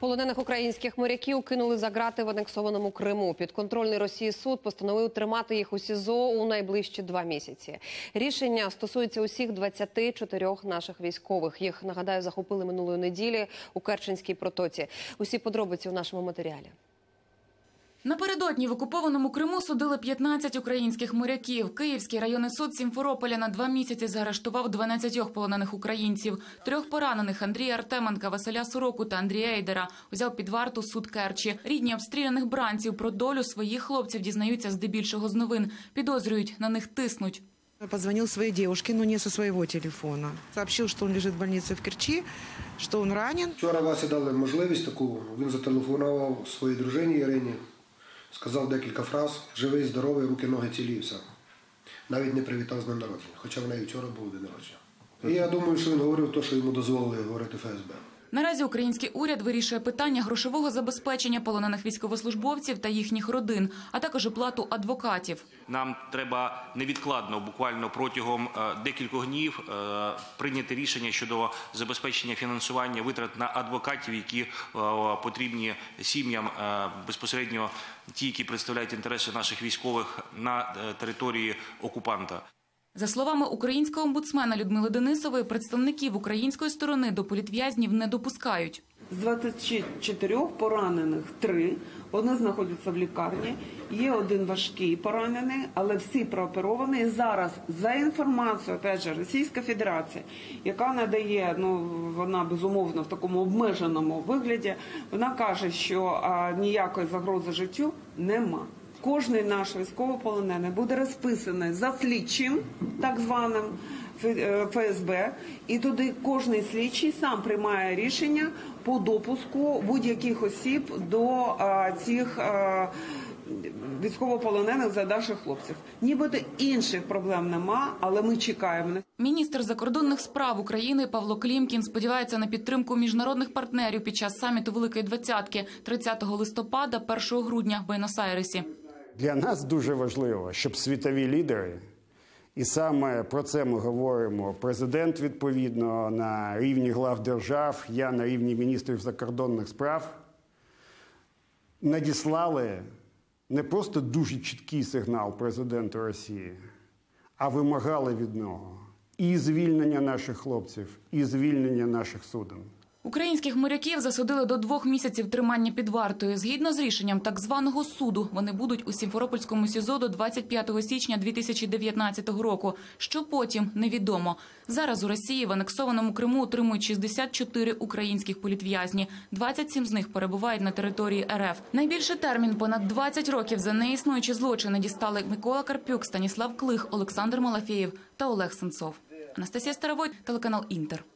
Полонених українських моряків кинули за ґрати в анексованому Криму. Підконтрольний Росії суд постановив тримати їх у СІЗО у найближчі 2 місяці. Рішення стосується усіх 24 наших військових. Їх, нагадаю, захопили минулої неділі у Керченській протоці. Усі подробиці у нашому матеріалі. Напередодні в окупованому Криму судили 15 українських моряків. Київський районний суд Сімферополя на 2 місяці заарештував 12 полонених українців. 3 поранених – Андрія Артеменка, Василя Сороку та Андрія Ейдера – узяв під варту суд Керчі. Рідні обстріляних бранців про долю своїх хлопців дізнаються здебільшого з новин. Підозрюють, на них тиснуть. Позвонил своей девушке, но не со своего телефона. Сообщил, что он лежит в больнице в Керчи, что он ранен. Вчора Васі дали можливість таку. Він зателефонував своїй дружині Ірині, сказав декілька фраз: живий, здоровий, руки, ноги цілі і все. Навіть не привітав з днем народження, хоча в неї вчора був день народження. І я думаю, що він говорив те, що йому дозволили говорити ФСБ. Наразі український уряд вирішує питання грошового забезпечення полонених військовослужбовців та їхніх родин, а також оплату адвокатів. Нам треба невідкладно, буквально протягом декількох днів, прийняти рішення щодо забезпечення фінансування витрат на адвокатів, які потрібні сім'ям, безпосередньо ті, які представляють інтереси наших військових на території окупанта. За словами українського омбудсмена Людмили Денисової, представників української сторони до політв'язнів не допускають. З 24 поранених 3, вони знаходяться в лікарні, є 1 важкий поранений, але всі прооперовані. Зараз, за інформацією, опять же, Російська Федерація, яка надає, вона безумовно в такому обмеженому вигляді, вона каже, що ніякої загрози життю нема. Кожний наш військовополонений буде розписаний за слідчим, так званим ФСБ, і туди кожний слідчий сам приймає рішення по допуску будь-яких осіб до цих військовополонених за наших хлопців. Нібито інших проблем нема, але ми чекаємо. Міністр закордонних справ України Павло Клімкін сподівається на підтримку міжнародних партнерів під час саміту Великої Двадцятки 30 листопада, 1 грудня в Буенос-Айресі. Для нас дуже важливо, щоб світові лідери, і саме про це ми говоримо, президент відповідно на рівні глав держав, я на рівні міністрів закордонних справ, надіслали не просто дуже чіткий сигнал президенту Росії, а вимагали від нього і звільнення наших хлопців, і звільнення наших суден. Українських моряків засудили до 2 місяців тримання під вартою. Згідно з рішенням так званого суду, вони будуть у Сімферопольському СІЗО до 25 січня 2019 року. Що потім – невідомо. Зараз у Росії в анексованому Криму утримують 64 українських політв'язні. 27 з них перебувають на території РФ. Найбільший термін – понад 20 років за неіснуючі злочини дістали Микола Карпюк, Станіслав Клих, Олександр Малафєєв та Олег Сенцов. Анастасія Старовойт, телеканал «Інтер».